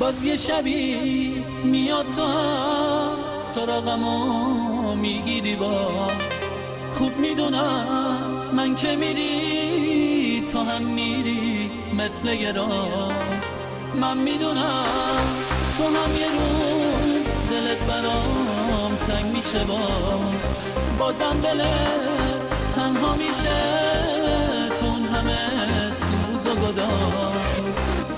باز یه شبی میاد تو هم سراغمو میگیری باز. خوب میدونم من که میری تو هم میری مثل یه راز. من میدونم تو هم یه روز دلت برام تنگ میشه بازم دلت تنها میشه تو اون همه سوز و گداز.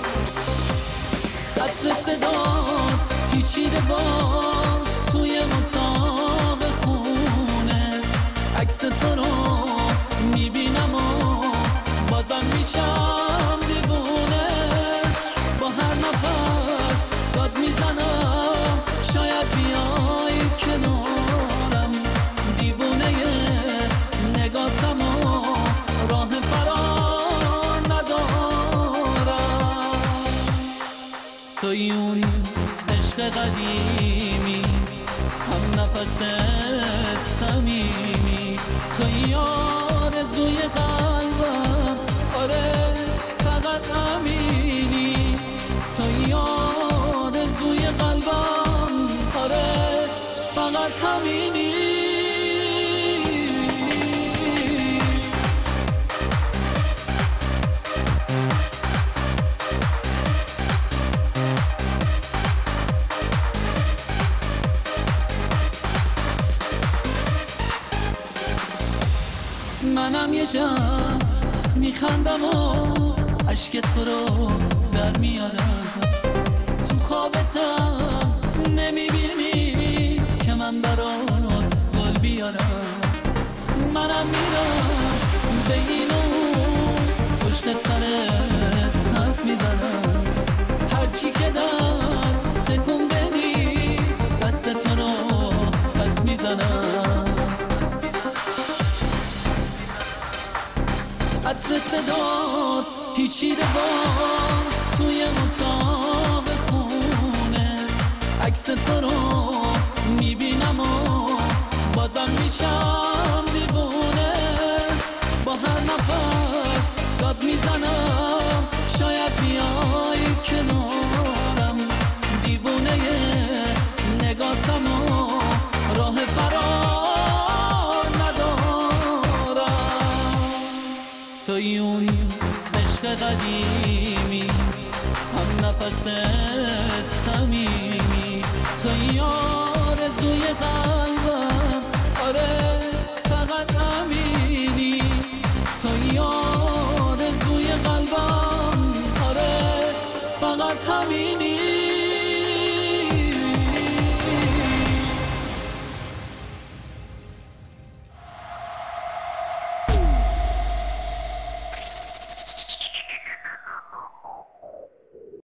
عطر صدات پیچیده باز توی اتاق خونه. عکس تو رو میبینم و بازم میشم دیوونه. با هر نفس داد میزنم شاید بیای کنارم. دیوونه نگاتم و راه فرار ندارم. توی اون عشق قدیمی هم نفس صمیمی. توی آرزوی قلبم آره فقط همینی. توی آرزوی قلبم آره فقط همینی. منم یه شب میخندم و عشق تو رو در میارم. تو خوابتم نمیبینی که من برات گل بیارم. منم میرم به اینو پشت سرت حرف میزنم. هرچی که دست تکون بدی دست تو رو پس میزنم. عطر صدات پیچیده باز توی اتاق خونه. عکس تو رو میبینم و بازم میشم دیوونه. با هر نفس داد میزنم شاید بیای کنارم. دیوونه نگاتم و راه فرار ندارم. توی اون عشق قدیمی هم نفس صمیمی. توی آرزوی